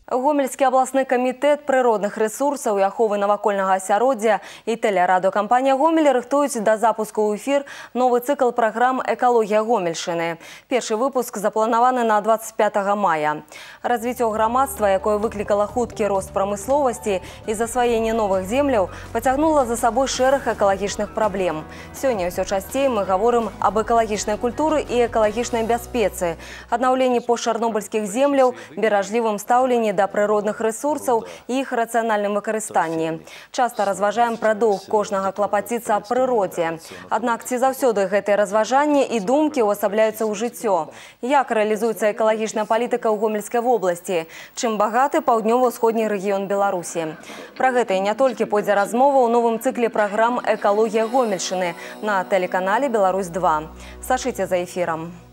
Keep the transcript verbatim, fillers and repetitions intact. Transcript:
Гомельскі абласны камітэт прыродных рэсурсаў і аховы навакольнага асяроддзя і тэлерадыёкампанія «Гомель» рыхтуюць да запуску ў эфір новы цыкл праграм «Экалогія Гомельшчыны». Першы выпуск запланаваны на дваццаць пятага мая. Развіццё грамадства, якое выклікала хуткі рост прамысловасці і засваенне новых земляў, пацягнула за сабой шэраг экалагічных праблем. Сёння ўсё часцей мы гаворым аб экалагічнай культуры і экалагічнай бяспецы, аднаўленні постчарнобыльскіх земляў, беражлівым стаўленні да прыродных рэсурсаў і іх рацыянальным выкарыстанні. Часта разважаем пра доўг кожнага клапаціцца аб прыродзе. Аднак ці заўсёды гэтыя разважанні і думкі ўвасабляюцца ў жыццё? Як рэалізуецца экалагічная палітыка ў Гомельскай вобласці? Чым багаты паўднёва-ўсходні рэгіён Беларусі? Пра гэта і не толькі пойдзе размова ў новым цыкле праграм «Экалогія Гомельшчыны» на тэлеканале «Беларусь два». Сачыце за эфірам.